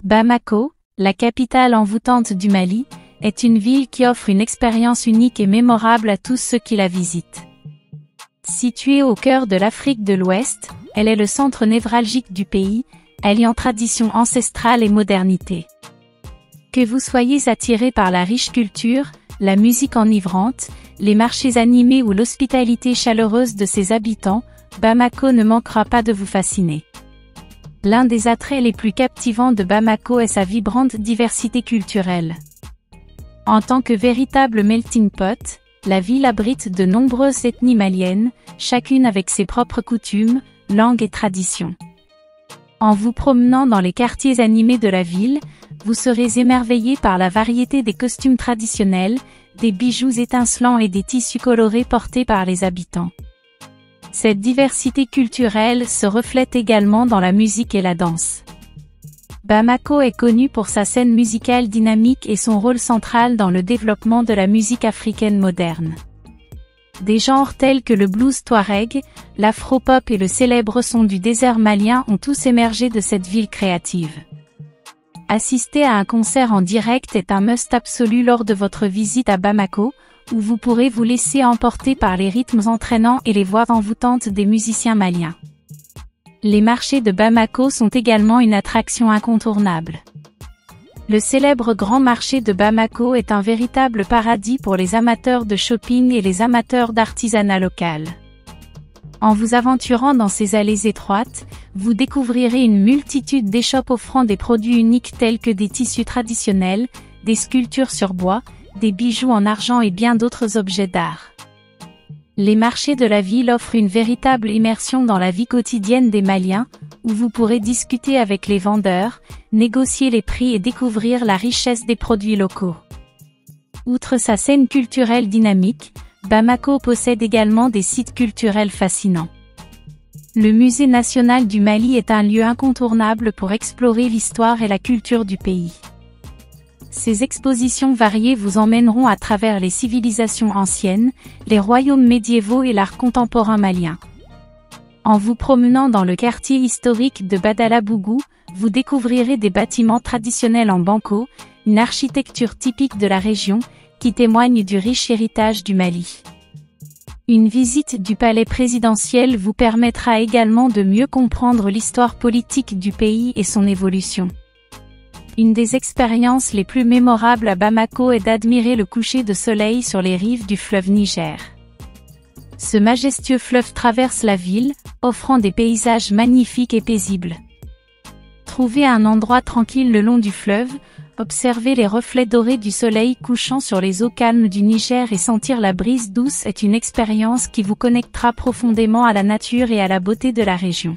Bamako, la capitale envoûtante du Mali, est une ville qui offre une expérience unique et mémorable à tous ceux qui la visitent. Située au cœur de l'Afrique de l'Ouest, elle est le centre névralgique du pays, alliant tradition ancestrale et modernité. Que vous soyez attiré par la riche culture, la musique enivrante, les marchés animés ou l'hospitalité chaleureuse de ses habitants, Bamako ne manquera pas de vous fasciner. L'un des attraits les plus captivants de Bamako est sa vibrante diversité culturelle. En tant que véritable melting pot, la ville abrite de nombreuses ethnies maliennes, chacune avec ses propres coutumes, langues et traditions. En vous promenant dans les quartiers animés de la ville, vous serez émerveillé par la variété des costumes traditionnels, des bijoux étincelants et des tissus colorés portés par les habitants. Cette diversité culturelle se reflète également dans la musique et la danse. Bamako est connu pour sa scène musicale dynamique et son rôle central dans le développement de la musique africaine moderne. Des genres tels que le blues touareg, l'afro-pop et le célèbre son du désert malien ont tous émergé de cette ville créative. Assister à un concert en direct est un must absolu lors de votre visite à Bamako, où vous pourrez vous laisser emporter par les rythmes entraînants et les voix envoûtantes des musiciens maliens. Les marchés de Bamako sont également une attraction incontournable. Le célèbre grand marché de Bamako est un véritable paradis pour les amateurs de shopping et les amateurs d'artisanat local. En vous aventurant dans ces allées étroites, vous découvrirez une multitude d'échoppes offrant des produits uniques tels que des tissus traditionnels, des sculptures sur bois, des bijoux en argent et bien d'autres objets d'art. Les marchés de la ville offrent une véritable immersion dans la vie quotidienne des Maliens, où vous pourrez discuter avec les vendeurs, négocier les prix et découvrir la richesse des produits locaux. Outre sa scène culturelle dynamique, Bamako possède également des sites culturels fascinants. Le Musée national du Mali est un lieu incontournable pour explorer l'histoire et la culture du pays. Ces expositions variées vous emmèneront à travers les civilisations anciennes, les royaumes médiévaux et l'art contemporain malien. En vous promenant dans le quartier historique de Badalabougou, vous découvrirez des bâtiments traditionnels en banco, une architecture typique de la région, qui témoigne du riche héritage du Mali. Une visite du palais présidentiel vous permettra également de mieux comprendre l'histoire politique du pays et son évolution. Une des expériences les plus mémorables à Bamako est d'admirer le coucher de soleil sur les rives du fleuve Niger. Ce majestueux fleuve traverse la ville, offrant des paysages magnifiques et paisibles. Trouvez un endroit tranquille le long du fleuve, observer les reflets dorés du soleil couchant sur les eaux calmes du Niger et sentir la brise douce est une expérience qui vous connectera profondément à la nature et à la beauté de la région.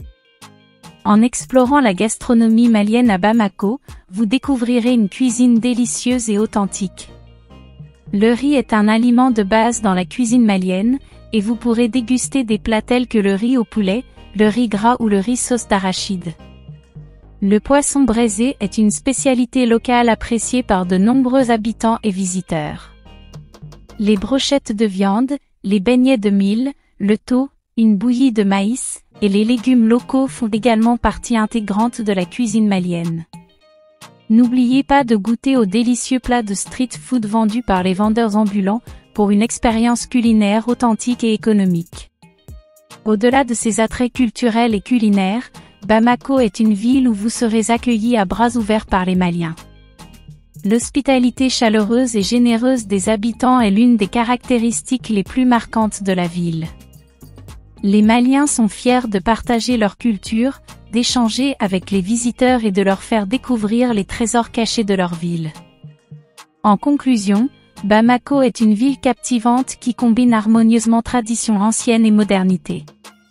En explorant la gastronomie malienne à Bamako, vous découvrirez une cuisine délicieuse et authentique. Le riz est un aliment de base dans la cuisine malienne, et vous pourrez déguster des plats tels que le riz au poulet, le riz gras ou le riz sauce d'arachide. Le poisson braisé est une spécialité locale appréciée par de nombreux habitants et visiteurs. Les brochettes de viande, les beignets de mil, le thau, une bouillie de maïs, et les légumes locaux font également partie intégrante de la cuisine malienne. N'oubliez pas de goûter aux délicieux plats de street food vendus par les vendeurs ambulants, pour une expérience culinaire authentique et économique. Au-delà de ses attraits culturels et culinaires, Bamako est une ville où vous serez accueillis à bras ouverts par les Maliens. L'hospitalité chaleureuse et généreuse des habitants est l'une des caractéristiques les plus marquantes de la ville. Les Maliens sont fiers de partager leur culture, d'échanger avec les visiteurs et de leur faire découvrir les trésors cachés de leur ville. En conclusion, Bamako est une ville captivante qui combine harmonieusement tradition ancienne et modernité.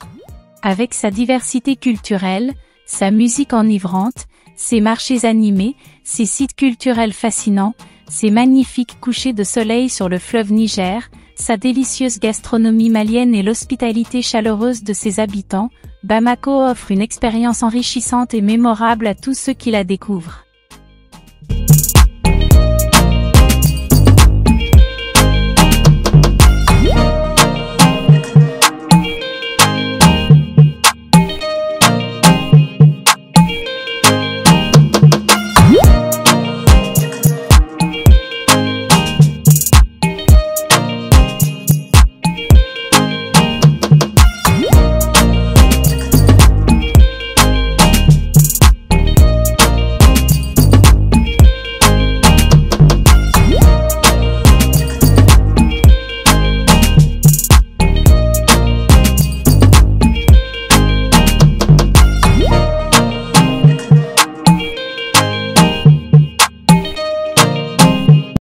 Avec sa diversité culturelle, sa musique enivrante, ses marchés animés, ses sites culturels fascinants, ses magnifiques couchers de soleil sur le fleuve Niger, sa délicieuse gastronomie malienne et l'hospitalité chaleureuse de ses habitants, Bamako offre une expérience enrichissante et mémorable à tous ceux qui la découvrent.